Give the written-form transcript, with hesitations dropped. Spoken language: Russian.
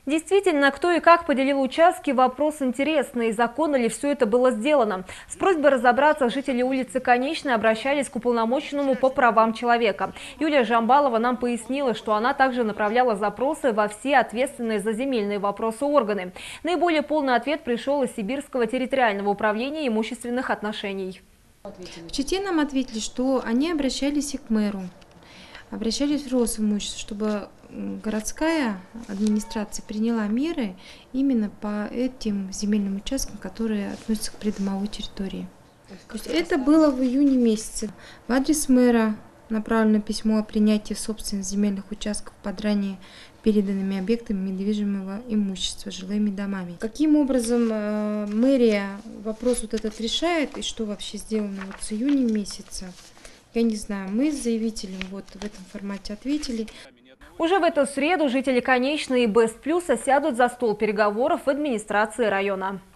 Действительно, кто и как поделил участки – вопрос интересный. И законно ли все это было сделано? С просьбой разобраться жители улицы Конечной обращались к уполномоченному по правам человека. Юлия Жамбалова нам пояснила, что она также направляла запросы во все ответственные за земельные вопросы органы. Наиболее полный ответ пришел из Сибирского территориального управления имущественных отношений. В Чите нам ответили, что они обращались и к мэру, обращались в Росимущество, чтобы городская администрация приняла меры именно по этим земельным участкам, которые относятся к придомовой территории. То есть это было в июне месяце. В адрес мэра направлено письмо о принятии в собственность земельных участков под ранее переданными объектами недвижимого имущества, жилыми домами. Каким образом мэрия вопрос вот этот решает и что вообще сделано вот с июня месяца, я не знаю. Мы с заявителем вот в этом формате ответили. Уже в эту среду жители Конечной и Бест Плюса сядут за стол переговоров в администрации района.